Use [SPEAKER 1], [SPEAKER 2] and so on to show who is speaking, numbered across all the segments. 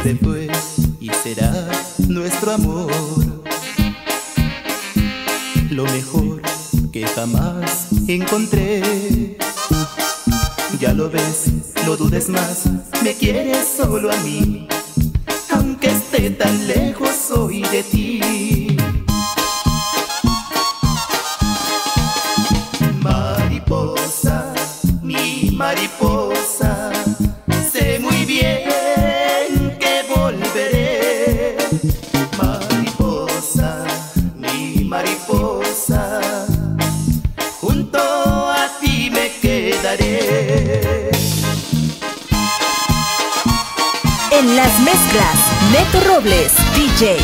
[SPEAKER 1] se fue y será nuestro amor lo mejor que jamás encontré. Ya lo ves, no dudes más, me quieres solo a mí, aunque esté tan lejos hoy de ti. Mariposa, mi mariposa, sé muy bien que volveré. Mariposa, mi mariposa, junto a ti me quedaré.
[SPEAKER 2] En las mezclas, Neto Robles, DJ.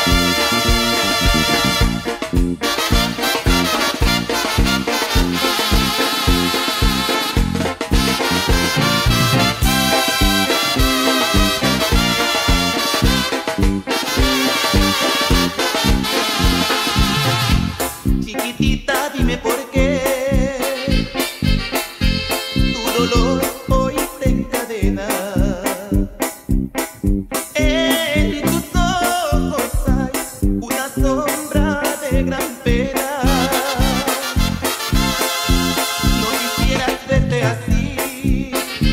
[SPEAKER 1] Chiquitita, dime por qué tu dolor hoy te encadena. En tus ojos hay una sombra de gran pena. No quisieras verte así,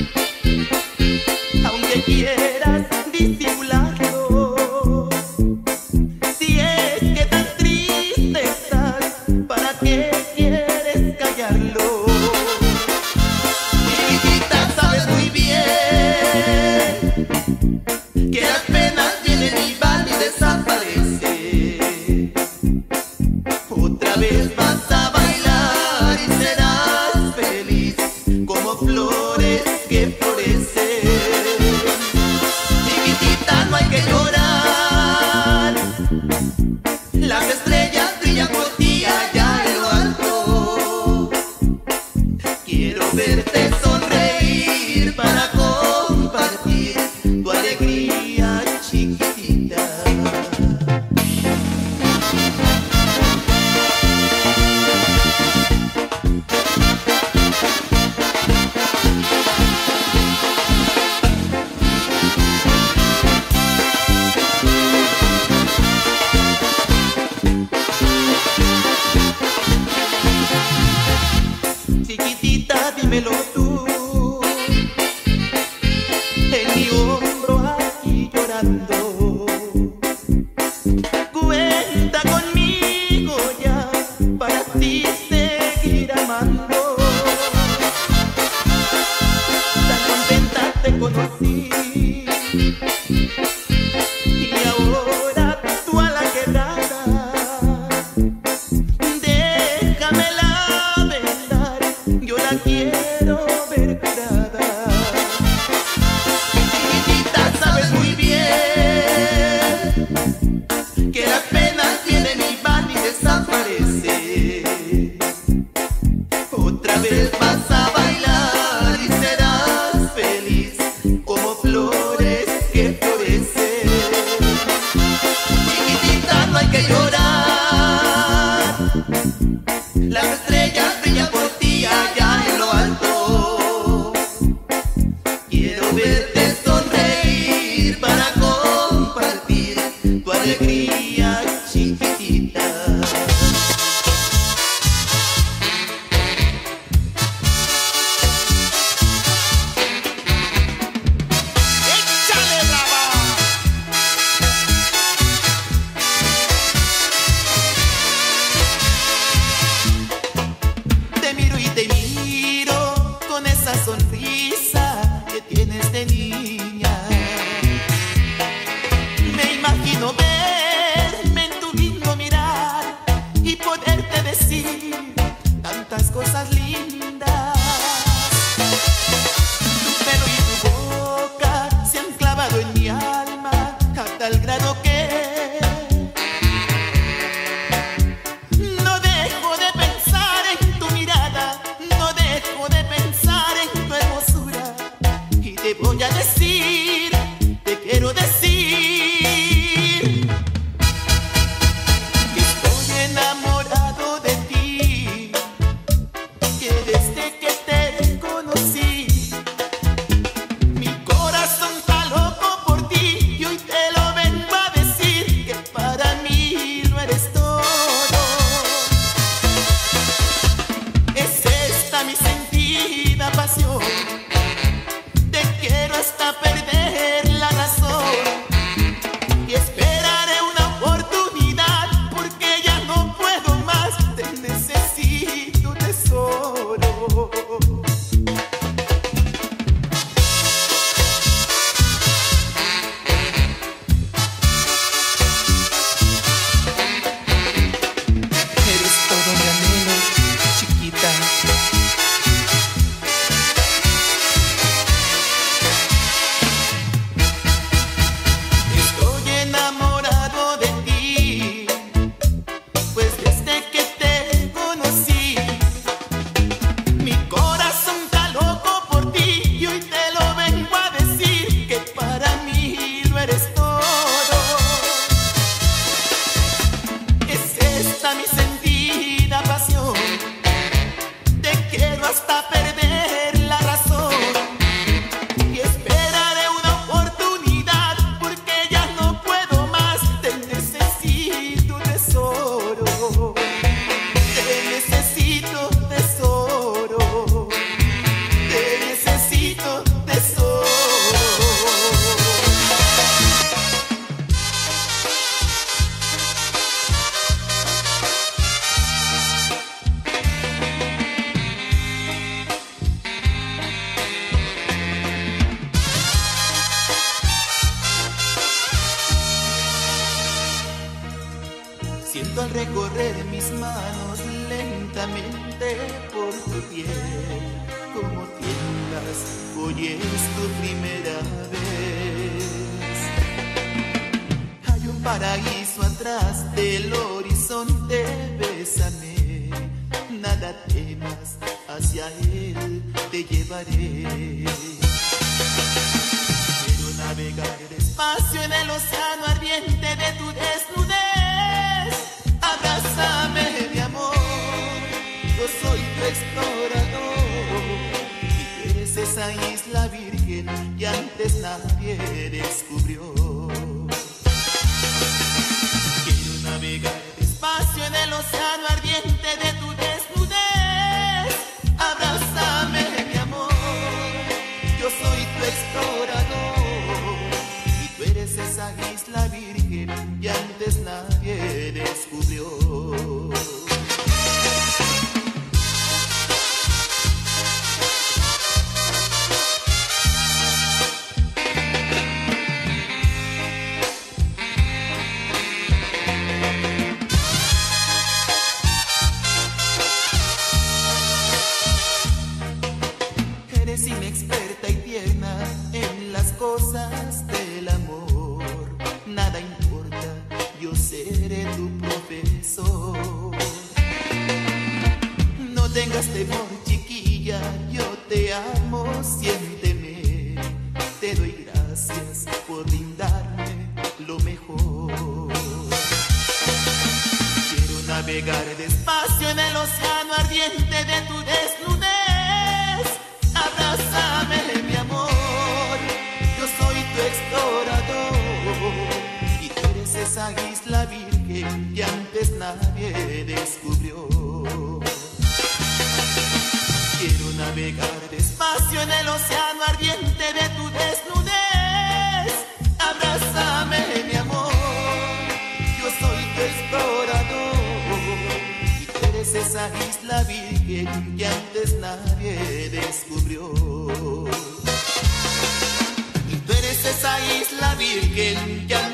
[SPEAKER 1] aunque quieras disimularlo. Si es que tan triste estás, ¿para qué quieres callarlo? Chiquitita, sabes muy bien que las penas vienen y van y desaparecen. Otra vez vas a bailar y serás feliz como flores que florecen. Chiquitita, no hay que llorar, las estrellas brillan por ti allá en lo alto. Quiero verte sonreír para compartir tu alegría, chiquitita. Chiquitita, dímelo tú, en mi hombro aquí llorando. Cuenta conmigo ya para ti seguir amando. Tan contenta te conocí y ahora tú a la quebrada. Déjamela besar, yo la quiero ver curada. Chiquitita, sabes muy bien que las penas vienen y van y desaparecen. Otra vez vas a bailar y serás feliz como flores que florecen. Chiquitita, no hay que llorar, las estrellas brillan por ti allá en lo alto. Quiero verte sonreír para compartir tu alegría, chiquitita.
[SPEAKER 3] ¡Échale la
[SPEAKER 1] Siento al recorrer mis manos lentamente por tu piel, como tiemblas, hoy es tu primera vez. Hay un paraíso atrás del horizonte, bésame, nada temas, hacia él te llevaré. Quiero navegar despacio en el océano ardiente de tu desnudez. Abrázame, mi amor, yo soy tu explorador y tú eres esa isla virgen que antes nadie descubrió. Quiero navegar despacio en el océano ardiente de tu desnudez. Abrázame, mi amor, yo soy tu explorador y tú eres esa isla virgen que antes nadie descubrió. Eres inexperta y tierna en las cosas del amor. Nada importa, yo seré tu profesor. No tengas temor, chiquilla, yo te amo, siénteme. Te doy gracias por brindarme lo mejor. Quiero navegar despacio en el océano ardiente de tu desnudez. Abrázame, mi amor, yo soy tu explorador y tú eres esa isla virgen que antes nadie descubrió. Quiero navegar despacio en el océano ardiente de tu desnudez. Abrázame, mi amor, yo soy tu explorador y tú eres esa isla virgen que antes nadie descubrió. Y tú eres esa isla virgen que